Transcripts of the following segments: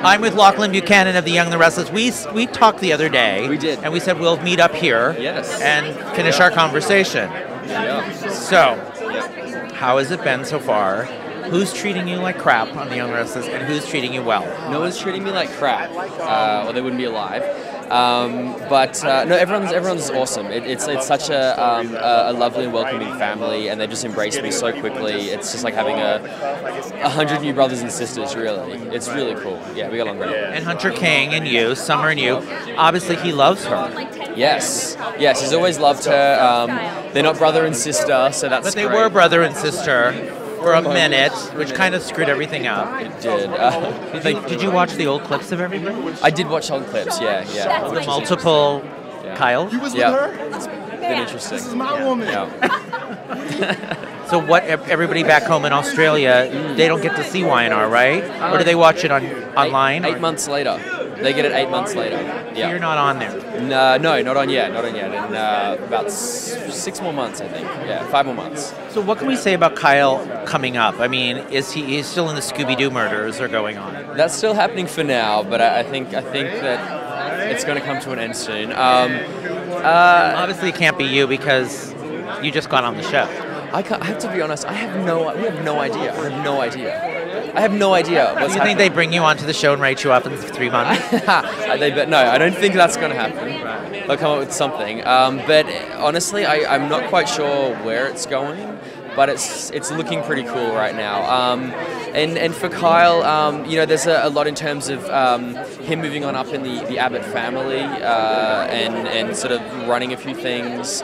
I'm with Lachlan Buchanan of The Young and the Restless. We talked the other day. We did. And we said we'll meet up here. Yes. And finish our conversation. Yeah. So, how has it been so far? Who's treating you like crap on The Young and the Restless, and who's treating you well? No one's treating me like crap, or they wouldn't be alive. But no, everyone's awesome. It's such a lovely and welcoming family, and they just embraced me so quickly. It's just like having 100 new brothers and sisters. Really, it's really cool. Yeah, we got along great. And Hunter King and you, Summer and you, obviously he loves her. Yes, he's always loved her. They're not brother and sister, so that's. But they great. were brother and sister for a minute, which kind of screwed everything up. It did. Did you watch the old clips of everybody? I did watch old clips. Yeah. The multiple Kyle? You was with her? It's been interesting. This is my woman. Yeah. So what? Everybody back home in Australia, they don't get to see YNR, right? Or do they watch it online? 8 months later. They get it 8 months later. So you're not on there. No, not on yet. In about 6 more months, I think. Yeah, 5 more months. So what can we say about Kyle coming up? I mean, he's still in the Scooby-Doo murders are going on? That's still happening for now, but I think that it's going to come to an end soon. Obviously, it can't be you because you just got on the show. I have to be honest. We have no idea. I have no idea what's Do you think they bring you onto the show and write you up in 3 months? No, I don't think that's going to happen. They'll come up with something. But honestly, I'm not quite sure where it's going. But it's looking pretty cool right now. And for Kyle, there's a lot in terms of him moving on up in the Abbott family and sort of running a few things.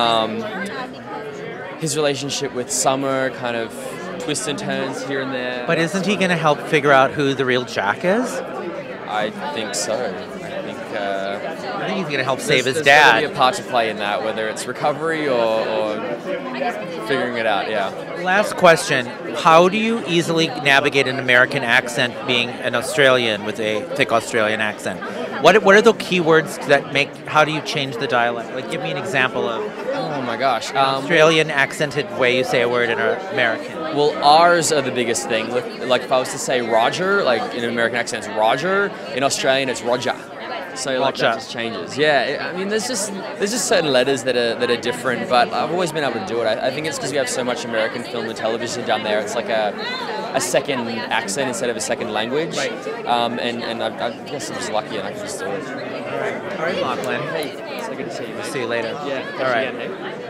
His relationship with Summer kind of twists and turns here and there. But isn't he going to help figure out who the real Jack is? I think so. I think he's going to help save his there's dad. There's be a part to play in that, whether it's recovery or figuring it out, yeah. Last question. How do you easily navigate an American accent being an Australian with a thick Australian accent? What are the keywords that make, how do you change the dialect? Like, give me an example of oh my gosh. Australian accented way you say a word in an American. Well, R's are the biggest thing. Like if I was to say Roger, like in an American accent it's Roger, in Australian it's Roger. So like that just changes. Yeah, I mean there's just certain letters that are different, but I've always been able to do it. I think it's because we have so much American film and television down there. It's like a second accent instead of a second language. Right. And I guess I'm just lucky and I can just do it. All right, Lachlan. Hey, it's so good to see you. See you later. Yeah. All right.